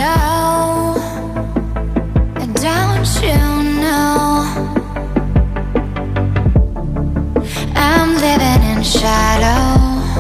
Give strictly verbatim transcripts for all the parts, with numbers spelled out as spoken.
know, don't you know, I'm living in shadow.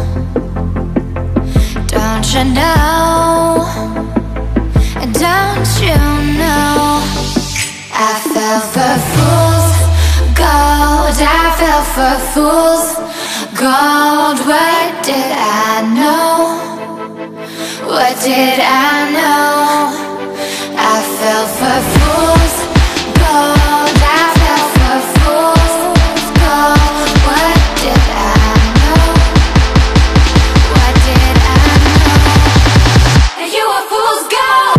Don't you know, don't you know, I fell for fools gold, I fell for fools gold. What did I know? What did I know? I fell for fools gold, I fell for fools gold. What did I know? What did I know? You were fool's gold.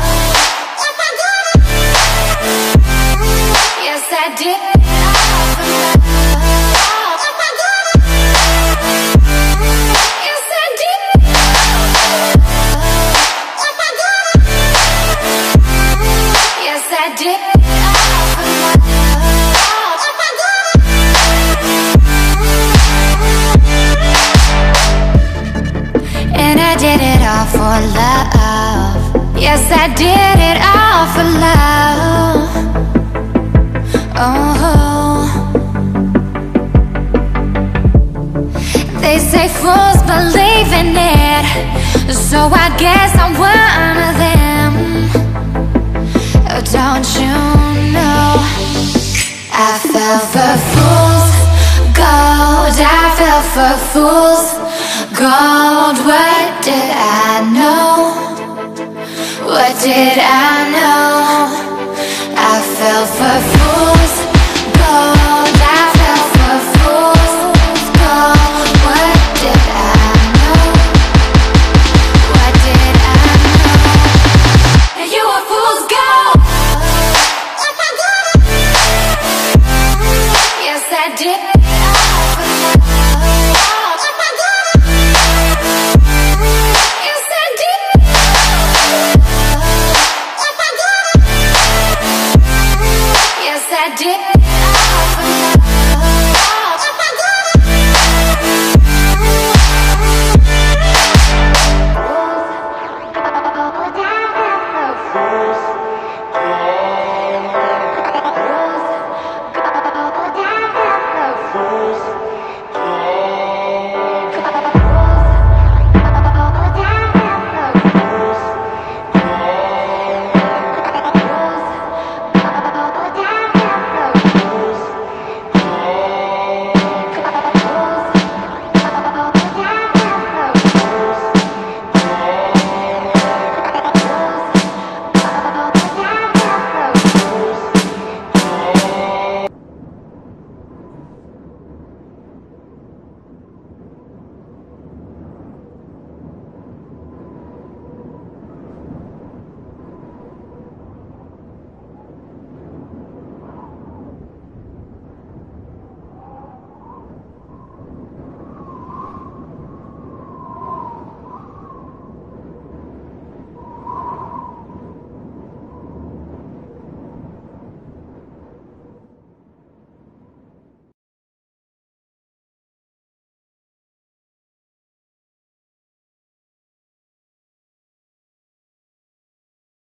Yes, I did. For love, yes, I did it all for love. Oh, they say fools believe in it, so I guess I'm one of them. Oh, don't you know, I fell for fools gold, I fell for fools gold. What did I know? What did I know? I fell for fools gold, I fell for fools gold. What did I know? What did I know? You were fool's gold. Yes, I did. I did.